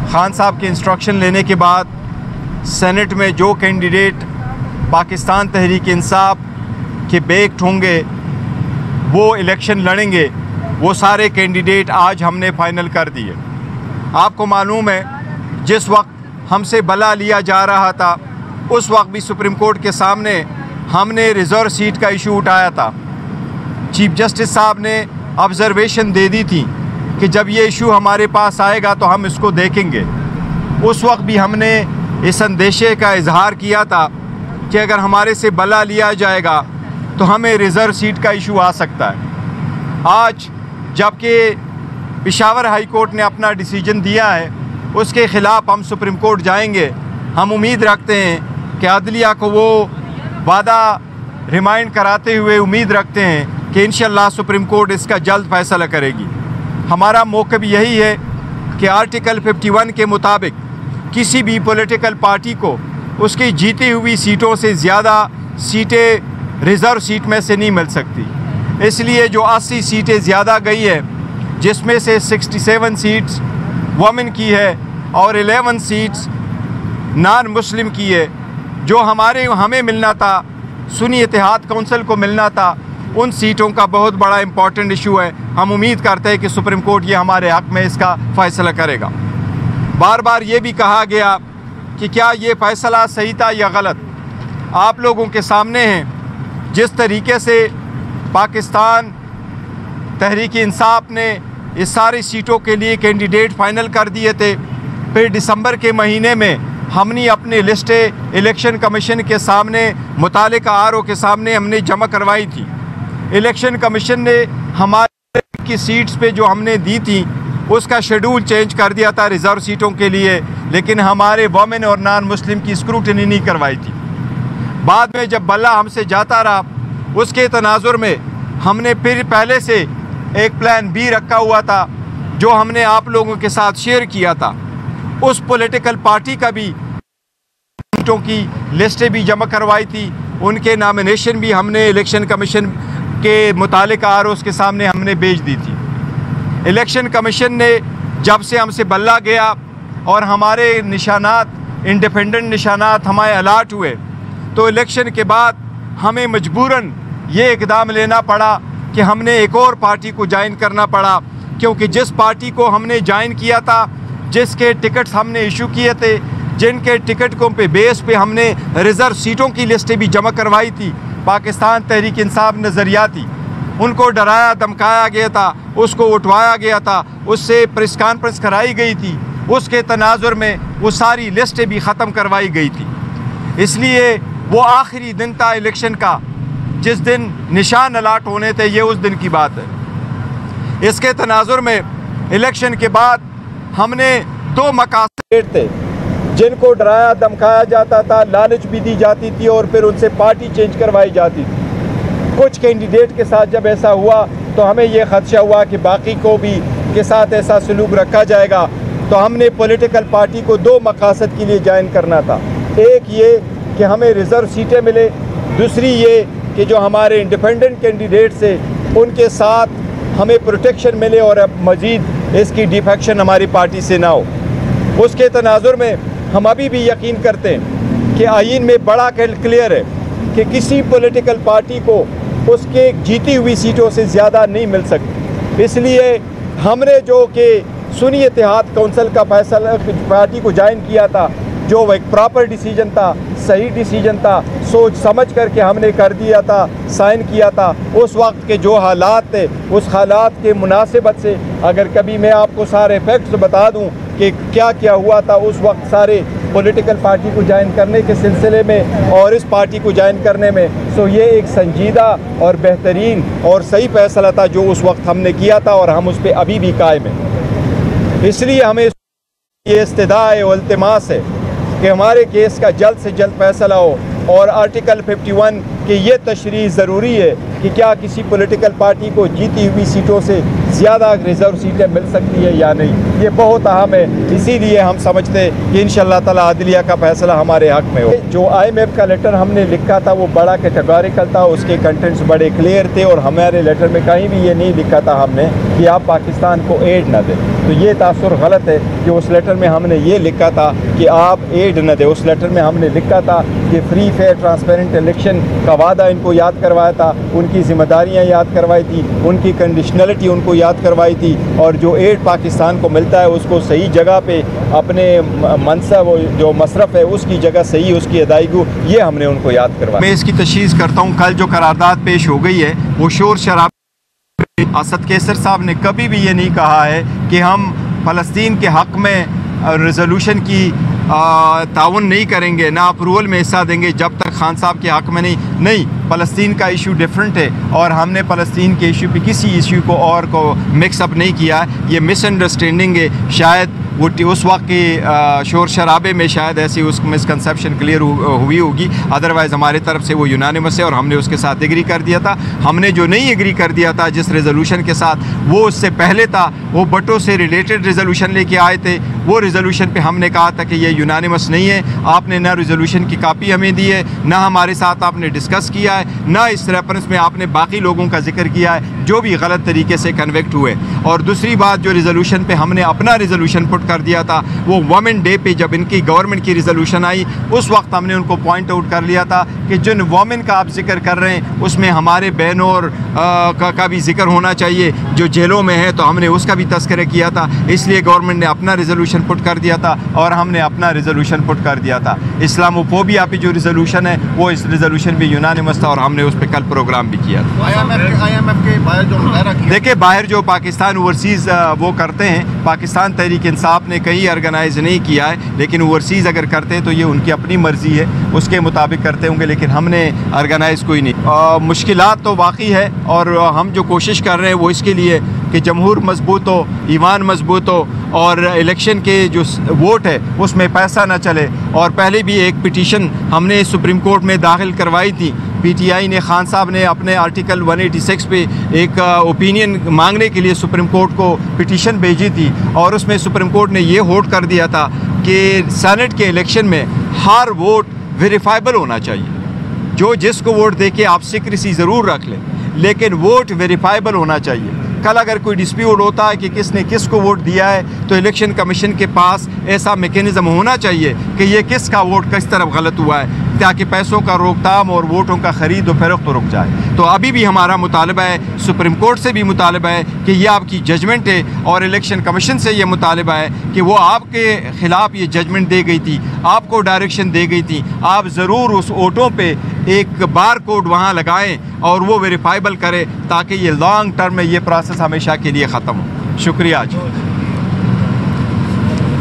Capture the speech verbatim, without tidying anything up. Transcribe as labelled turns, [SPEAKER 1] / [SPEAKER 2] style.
[SPEAKER 1] खान साहब के इंस्ट्रक्शन लेने के बाद सेनेट में जो कैंडिडेट पाकिस्तान तहरीक इंसाफ के बेक्ड होंगे वो इलेक्शन लड़ेंगे, वो सारे कैंडिडेट आज हमने फाइनल कर दिए। आपको मालूम है जिस वक्त हमसे बला लिया जा रहा था उस वक्त भी सुप्रीम कोर्ट के सामने हमने रिज़र्व सीट का इशू उठाया था। चीफ जस्टिस साहब ने ऑब्जर्वेशन दे दी थी कि जब ये इशू हमारे पास आएगा तो हम इसको देखेंगे। उस वक्त भी हमने इस अंदेशे का इजहार किया था कि अगर हमारे से बला लिया जाएगा तो हमें रिज़र्व सीट का इशू आ सकता है। आज जबकि पेशावर हाई कोर्ट ने अपना डिसीजन दिया है, उसके ख़िलाफ़ हम सुप्रीम कोर्ट जाएंगे। हम उम्मीद रखते हैं कि अदलिया को वो वादा रिमाइंड कराते हुए उम्मीद रखते हैं कि इंशाअल्लाह सुप्रीम कोर्ट इसका जल्द फ़ैसला करेगी। हमारा मौक़िफ़ यही है कि आर्टिकल इक्यावन के मुताबिक किसी भी पॉलिटिकल पार्टी को उसकी जीती हुई सीटों से ज़्यादा सीटें रिज़र्व सीट में से नहीं मिल सकती। इसलिए जो अस्सी सीटें ज़्यादा गई है, जिसमें से सड़सठ सीट्स वुमेन की है और ग्यारह सीट्स नॉन मुस्लिम की है, जो हमारे हमें मिलना था, सुन्नी इत्तेहाद कौंसिल को मिलना था, उन सीटों का बहुत बड़ा इम्पॉर्टेंट इशू है। हम उम्मीद करते हैं कि सुप्रीम कोर्ट ये हमारे हक़ में इसका फ़ैसला करेगा। बार बार ये भी कहा गया कि क्या ये फ़ैसला सही था या गलत। आप लोगों के सामने है जिस तरीके से पाकिस्तान तहरीक इंसाफ ने इस सारी सीटों के लिए कैंडिडेट फ़ाइनल कर दिए थे। फिर दिसंबर के महीने में हमने अपनी लिस्टें इलेक्शन कमीशन के सामने, मुतालिका आर ओ के सामने हमने जमा करवाई थी। इलेक्शन कमीशन ने हमारे की सीट्स पे जो हमने दी थी उसका शेड्यूल चेंज कर दिया था रिज़र्व सीटों के लिए, लेकिन हमारे वुमेन और नॉन मुस्लिम की स्क्रूटनी नहीं करवाई थी। बाद में जब बल्ला हमसे जाता रहा, उसके तनाजुर में हमने फिर पहले से एक प्लान बी रखा हुआ था जो हमने आप लोगों के साथ शेयर किया था। उस पॉलिटिकल पार्टी का भी सीटों की लिस्टें भी जमा करवाई थी, उनके नॉमिनेशन भी हमने इलेक्शन कमीशन के मुतालिक आर ओ के सामने हमने भेज दी थी। इलेक्शन कमीशन ने जब से हमसे बल्ला गया और हमारे निशानात इंडिपेंडेंट निशानात हमारे अलाट हुए, तो इलेक्शन के बाद हमें मजबूरन ये इक़दाम लेना पड़ा कि हमने एक और पार्टी को ज्वाइन करना पड़ा, क्योंकि जिस पार्टी को हमने ज्वाइन किया था, जिसके टिकट्स हमने इशू किए थे, जिनके टिकटों पे बेस पे हमने रिज़र्व सीटों की लिस्टें भी जमा करवाई थी, पाकिस्तान तहरीक इंसाफ नज़रियाती, उनको डराया धमकाया गया था, उसको उठवाया गया था, उससे प्रेस कॉन्फ्रेंस कराई गई थी, उसके तनाजुर में वो सारी लिस्टें भी ख़त्म करवाई गई थी। इसलिए वो आखिरी दिन था इलेक्शन का, जिस दिन निशान अलाट होने थे, ये उस दिन की बात है। इसके तनाजुर में इलेक्शन के बाद हमने दो मकासद थे जिनको डराया धमकाया जाता था, लालच भी दी जाती थी और फिर उनसे पार्टी चेंज करवाई जाती थी। कुछ कैंडिडेट के साथ जब ऐसा हुआ तो हमें यह खदशा हुआ कि बाकी को भी के साथ ऐसा सलूक रखा जाएगा, तो हमने पॉलिटिकल पार्टी को दो मकासद के लिए ज्वाइन करना था। एक ये कि हमें रिज़र्व सीटें मिले, दूसरी ये कि जो हमारे इंडिपेंडेंट कैंडिडेट से उनके साथ हमें प्रोटेक्शन मिले और अब मज़ीद इसकी डिफेक्शन हमारी पार्टी से ना हो। उसके तनाजुर में हम अभी भी यकीन करते हैं कि आईन में बड़ा क्लियर है कि किसी पॉलिटिकल पार्टी को उसके जीती हुई सीटों से ज़्यादा नहीं मिल सकती। इसलिए हमने जो कि सुन्नी इत्तेहाद कौंसिल का फैसला पार्टी को ज्वाइन किया था, जो एक प्रॉपर डिसीजन था, सही डिसीजन था, सोच समझ करके हमने कर दिया था, साइन किया था। उस वक्त के जो हालात थे, उस हालात के मुनासिबत से अगर कभी मैं आपको सारे फैक्ट्स बता दूं कि क्या क्या हुआ था उस वक्त सारे पॉलिटिकल पार्टी को ज्वाइन करने के सिलसिले में और इस पार्टी को ज्वाइन करने में, सो ये एक संजीदा और बेहतरीन और सही फैसला था जो उस वक्त हमने किया था और हम उस पर अभी भी कायम हैं। इसलिए हमें ये इस्तदाए और इल्तिमास है कि हमारे केस का जल्द से जल्द फैसला हो और आर्टिकल इक्यावन की ये तशरीह ज़रूरी है कि क्या किसी पॉलिटिकल पार्टी को जीती हुई सीटों से ज़्यादा रिज़र्व सीटें मिल सकती है या नहीं, ये बहुत अहम है। इसीलिए हम समझते हैं कि इंशाअल्लाह ताला अदलिया का फ़ैसला हमारे हक़ में हो। जो आई एम एफ का लेटर हमने लिखा था वो बड़ा कैटेगोरिकल था, उसके कंटेंट्स बड़े क्लियर थे और हमारे लेटर में कहीं भी ये नहीं लिखा था हमने कि आप पाकिस्तान को एड ना दें। तो ये तासुर गलत है कि उस लेटर में हमने ये लिखा था कि आप एड न दें। उस लेटर में हमने लिखा था कि फ्री फेयर ट्रांसपेरेंट इलेक्शन का वादा इनको याद करवाया था, उनकी जिम्मेदारियाँ याद करवाई थी, उनकी कंडीशनलिटी उनको याद करवाई थी, और जो एड पाकिस्तान को मिलता है उसको सही जगह पे अपने मनसब जो मसरफ़ है उसकी जगह सही उसकी अदायगी, ये हमने उनको याद करवाया। मैं इसकी तशख़ीस करता हूँ, कल जो करारदाद पेश हो गई है वो शोर शराब, असद कैसर साहब ने कभी भी ये नहीं कहा है कि हम फ़लस्तीन के हक़ में रेजोल्यूशन की ताउन नहीं करेंगे, ना अप्रूवल में हिस्सा देंगे जब तक खान साहब के हक़ में नहीं नहीं फ़लस्तीन का इशू डिफरेंट है, और हमने फ़लस्तीन के इशू पे किसी इशू को और को मिक्सअप नहीं किया है। ये मिसअंडरस्टैंडिंग है, शायद वो उस वक्त के शोर शराबे में शायद ऐसी उस मिसकंसेप्शन क्लियर हुई होगी, अदरवाइज़ हमारे तरफ से वो यूनानिमस है और हमने उसके साथ एग्री कर दिया था। हमने जो नहीं एग्री कर दिया था जिस रेजोल्यूशन के साथ, वो उससे पहले था, वो बटो से रिलेटेड रेजोल्यूशन लेके आए थे। वो रेजोल्यूशन पे हमने कहा था कि ये यूनानिमस नहीं है, आपने ना रेजोल्यूशन की कापी हमें दी है, ना हमारे साथ आपने डिस्कस किया है, ना इस रेफरेंस में आपने बाकी लोगों का जिक्र किया है जो भी गलत तरीके से कन्विक्ट हुए। और दूसरी बात, जो रेजोल्यूशन पे हमने अपना रेजोल्यूशन पुट कर दिया था, वो वुमेन डे पे जब इनकी गवर्नमेंट की रेजोल्यूशन आई, उस वक्त हमने उनको पॉइंट आउट कर लिया था कि जिन वुमेन का आप जिक्र कर रहे हैं उसमें हमारे बहनों और का, का भी जिक्र होना चाहिए जो जेलों में है, तो हमने उसका भी तस्करा किया था। इसलिए गवर्नमेंट ने अपना रेजोल्यूशन पुट कर दिया था और हमने अपना रेजोल्यूशन पुट कर दिया था। इस्लामोफोबिया पे जो रेजोल्यूशन है वो इस रेजोल्यूशन भी यूनानिमस था और हमने उस पर कल प्रोग्राम भी किया था।
[SPEAKER 2] I M F I M F के बाहर जो मुजाहरा किया,
[SPEAKER 1] देखिए बाहर जो पाकिस्तान ओवरसीज़ वो करते हैं, पाकिस्तान तहरीक इंसाफ ने कहीं ऑर्गेनाइज़ नहीं किया है, लेकिन ओवरसीज़ अगर करते हैं तो ये उनकी अपनी मर्ज़ी है, उसके मुताबिक करते होंगे, लेकिन हमने ऑर्गेनाइज़ कोई नहीं। मुश्किलात तो वाकई है और हम जो कोशिश कर रहे हैं वो इसके लिए कि जमहूर मजबूत हो, ईमान मजबूत हो और इलेक्शन के जो वोट है उसमें पैसा ना चले। और पहले भी एक पिटीशन हमने सुप्रीम कोर्ट में दाखिल करवाई थी, पीटीआई ने, खान साहब ने अपने आर्टिकल एक सौ छियासी पे एक ओपिनियन मांगने के लिए सुप्रीम कोर्ट को पिटीशन भेजी थी, और उसमें सुप्रीम कोर्ट ने ये होल्ड कर दिया था कि सेनेट के इलेक्शन में हर वोट वेरीफाइबल होना चाहिए। जो जिसको वोट दे के आप सीक्रेसी ज़रूर रख लें, लेकिन वोट वेरीफाइबल होना चाहिए। कल अगर कोई डिस्प्यूट होता है कि किसने किसको वोट दिया है, तो इलेक्शन कमीशन के पास ऐसा मैकेनिज़्म होना चाहिए कि ये किसका वोट किस तरफ गलत हुआ है, ताकि पैसों का रोकथाम और वोटों का ख़रीद व फरोख्त रुक जाए। तो अभी भी हमारा मुतालबा है, सुप्रीम कोर्ट से भी मुतालबा है कि ये आपकी जजमेंट है, और इलेक्शन कमीशन से ये मुतालबा है कि वो आपके ख़िलाफ़ ये जजमेंट दे गई थी, आपको डायरेक्शन दे गई थी, आप ज़रूर उस वोटों पे एक बार कोड वहाँ लगाएं और वो वेरीफाइबल करें, ताकि ये लॉन्ग टर्म में ये प्रोसेस हमेशा के लिए ख़त्म हो। शुक्रिया जी।